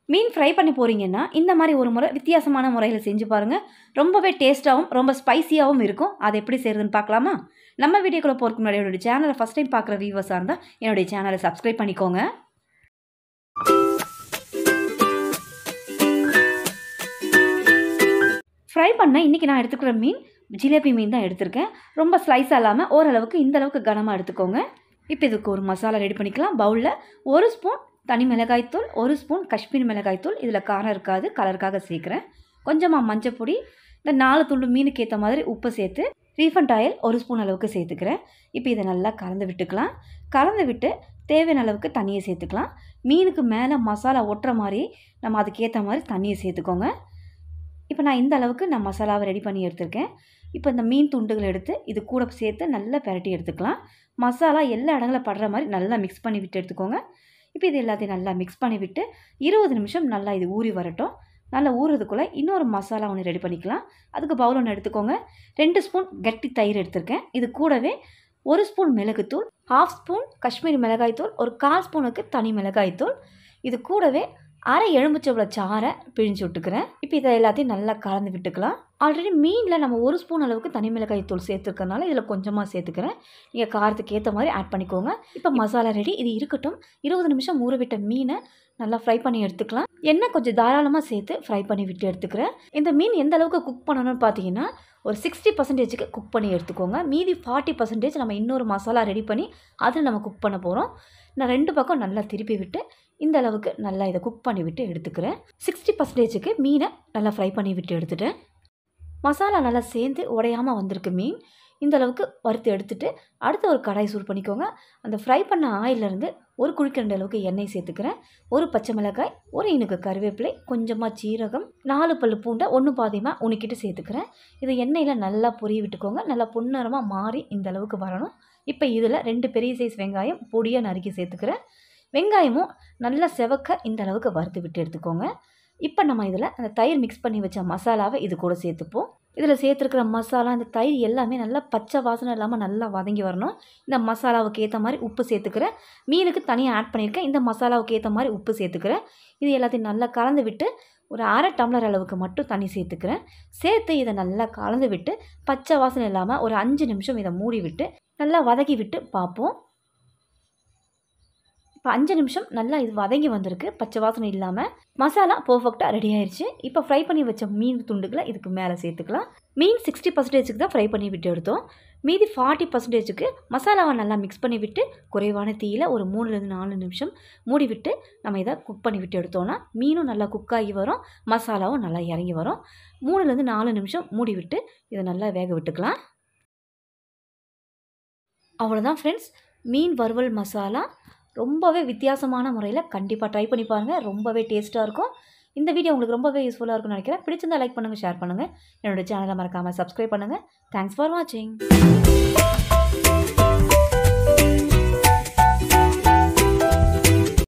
மீன் fry பண்ணி போகிறீங்கன்னா இந்த மாதிரி ஒரு முறை வித்தியாசமான முறையில் செஞ்சு பாருங்கள். ரொம்பவே டேஸ்ட்டாகவும் ரொம்ப ஸ்பைசியாகவும் இருக்கும். அதை எப்படி செய்கிறதுன்னு பார்க்கலாமா? நம்ம வீடியோக்குள்ளே போகிறதுக்கு முன்னாடி என்னுடைய சேனலை ஃபஸ்ட் டைம் பார்க்குற வியூவர்ஸாக இருந்தால் என்னுடைய சேனலை சப்ஸ்கிரைப் பண்ணிக்கோங்க. ஃப்ரை பண்ண இன்றைக்கி நான் எடுத்துக்கிற மீன் ஜிலேபி மீன் தான் எடுத்திருக்கேன். ரொம்ப ஸ்லைஸாக இல்லாமல் ஓரளவுக்கு இந்தளவுக்கு கனமாக எடுத்துக்கோங்க. இப்போ இதுக்கு ஒரு மசாலா ரெடி பண்ணிக்கலாம். பவுலில் 1 ஸ்பூன் தனி மிளகாய்த்தூள், 1 ஸ்பூன் காஷ்மீர் மிளகாய்த்தூள், இதில் காரம் இருக்காது, கலருக்காக சேர்க்குறேன். கொஞ்சமாக மஞ்சப்பொடி, இந்த 4 துண்டு மீனுக்கு ஏற்ற மாதிரி உப்பு சேர்த்து ரீஃபண்ட் ஆயில் 1 ஸ்பூன் அளவுக்கு சேர்த்துக்கிறேன். இப்போ இதை நல்லா கலந்து விட்டுக்கலாம். கலந்து விட்டு தேவையான அளவுக்கு தண்ணியை சேர்த்துக்கலாம். மீனுக்கு மேலே மசாலா ஒட்டுற மாதிரி நம்ம அதுக்கேற்ற மாதிரி தண்ணியை சேர்த்துக்கோங்க. இப்போ நான் இந்த அளவுக்கு நான் மசாலாவை ரெடி பண்ணி எடுத்திருக்கேன். இப்போ இந்த மீன் துண்டுகளை எடுத்து இது கூட சேர்த்து நல்லா பெரட்டி எடுத்துக்கலாம். மசாலா எல்லா இடங்களில் படுற மாதிரி நல்லா மிக்ஸ் பண்ணி விட்டு எடுத்துக்கோங்க. இப்போ இது எல்லாத்தையும் நல்லா மிக்ஸ் பண்ணி விட்டு 20 நிமிஷம் நல்லா இது ஊறி வரட்டும். நல்லா ஊறுறதுக்குள்ளே இன்னொரு மசாலா ஒன்று ரெடி பண்ணிக்கலாம். அதுக்கு பவுல் ஒன்று எடுத்துக்கோங்க. 2 ஸ்பூன் கட்டி தயிர் எடுத்திருக்கேன். இது கூடவே 1 ஸ்பூன் மிளகுத்தூள், 1/2 ஸ்பூன் காஷ்மீரி மிளகாய்த்தூள், ஒரு 1/4 ஸ்பூனுக்கு தனி மிளகாய்த்தூள், இது கூடவே அரை எலுமிச்சம்பழ சாறை பிழிஞ்சு விட்டுக்கிறேன். இப்போ இதை எல்லாத்தையும் நல்லா கலந்து விட்டுக்கலாம். ஆல்ரெடி மீனில் நம்ம 1 ஸ்பூன் அளவுக்கு தனி மிளகாய் தூள் சேர்த்துருக்கனால இதில் கொஞ்சமாக சேர்த்துக்கிறேன். நீங்கள் காரத்துக்கு ஏற்ற மாதிரி ஆட் பண்ணிக்கோங்க. இப்போ மசாலா ரெடி. இது இருக்கட்டும். 20 நிமிஷம் ஊற விட்ட மீனை நல்லா ஃப்ரை பண்ணி எடுத்துக்கலாம். எண்ணெய் கொஞ்சம் தாராளமாக சேர்த்து ஃப்ரை பண்ணி விட்டு எடுத்துக்கிறேன். இந்த மீன் எந்த அளவுக்கு குக் பண்ணணும்னு பார்த்தீங்கன்னா ஒரு 60% குக் பண்ணி எடுத்துக்கோங்க. மீதி 40% நம்ம இன்னொரு மசாலா ரெடி பண்ணி அதில் நம்ம குக் பண்ண போகிறோம். நான் 2 பக்கம் நல்லா திருப்பி விட்டு இந்த அளவுக்கு நல்லா இதை குக் பண்ணி விட்டு எடுத்துக்கிறேன். 60%க்கு மீனை நல்லா ஃப்ரை பண்ணி விட்டு எடுத்துட்டேன். மசாலா நல்லா சேர்ந்து உடையாமல் வந்திருக்கு மீன். இந்த அளவுக்கு வறுத்து எடுத்துகிட்டு அடுத்து ஒரு கடாய் சூடு பண்ணிக்கோங்க. அந்த ஃப்ரை பண்ண ஆயிலிருந்து ஒரு குழிக்கரண்டி அளவுக்கு எண்ணெய் சேர்த்துக்கிறேன். ஒரு பச்சை மிளகாய், ஒரு இனுக்கு கருவேப்பிலை, கொஞ்சமாக சீரகம், 4 பல்லு பூண்டை 1 பாதியமாக உணிக்கிட்டு சேர்த்துக்கிறேன். இது எண்ணெயில் நல்லா பொரிய விட்டுக்கோங்க. நல்லா பொன்னிறமாக மாறி இந்த அளவுக்கு வரணும். இப்போ இதில் 2 பெரிய சைஸ் வெங்காயம் பொடியாக நறுக்கி சேர்த்துக்கிறேன். வெங்காயமும் நல்லா செவக்க இந்த அளவுக்கு வறுத்து விட்டு எடுத்துக்கோங்க. இப்போ நம்ம இதில் அந்த தயிர் மிக்ஸ் பண்ணி வச்ச மசாலாவை இது கூட சேர்த்துப்போம். இதில் சேர்த்துருக்கிற மசாலா இந்த தயிர் எல்லாமே நல்லா பச்சை வாசனை இல்லாமல் நல்லா வதங்கி வரணும். இந்த மசாலாவுக்கு ஏற்ற மாதிரி உப்பு சேர்த்துக்கிறேன். மீனுக்கு தனியாக ஆட் பண்ணியிருக்கேன். இந்த மசாலாவுக்கு ஏற்ற மாதிரி உப்பு சேர்த்துக்கிறேன். இது எல்லாத்தையும் நல்லா கலந்து விட்டு ஒரு அரை டம்ளர் அளவுக்கு மட்டும் தண்ணி சேர்த்துக்கிறேன். சேர்த்து இதை நல்லா கலந்து விட்டு பச்சை வாசனை இல்லாமல் ஒரு 5 நிமிஷம் இதை மூடி விட்டு நல்லா வதக்கி விட்டு பார்ப்போம். இப்போ 5 நிமிஷம் நல்லா இது வதங்கி வந்திருக்கு. பச்சை வாசனை இல்லாமல் மசாலா பர்ஃபெக்டாக ரெடி ஆயிடுச்சு. இப்போ ஃப்ரை பண்ணி வச்ச மீன் துண்டுகளை இதுக்கு மேலே சேர்த்துக்கலாம். மீன் 60%க்கு தான் ஃப்ரை பண்ணி விட்டு எடுத்தோம். மீதி 40%க்கு மசாலாவை நல்லா மிக்ஸ் பண்ணி விட்டு குறைவான தீயில் ஒரு 3லேருந்து 4 நிமிஷம் மூடி விட்டு நம்ம இதை குக் பண்ணி விட்டு எடுத்தோன்னா மீனும் நல்லா குக் ஆகி வரும், மசாலாவும் நல்லா இறங்கி வரும். 3லேருந்து 4 நிமிஷம் மூடி விட்டு இதை நல்லா வேக விட்டுக்கலாம். அவ்வளோதான் ஃப்ரெண்ட்ஸ், மீன் வறுவல் மசாலா ரொம்பவே வித்தியாசமான முறையில் கண்டிப்பாக ட்ரை பண்ணி பாருங்கள். ரொம்பவே டேஸ்ட்டாக இருக்கும். இந்த வீடியோ உங்களுக்கு ரொம்பவே யூஸ்ஃபுல்லாக இருக்கும்னு நினைக்கிறேன். பிடிச்சிருந்தால் லைக் பண்ணுங்கள், ஷேர் பண்ணுங்கள். என்னோடய சேனலை மறக்காமல் சப்ஸ்கிரைப் பண்ணுங்கள். தேங்க்ஸ் ஃபார் வாட்சிங்.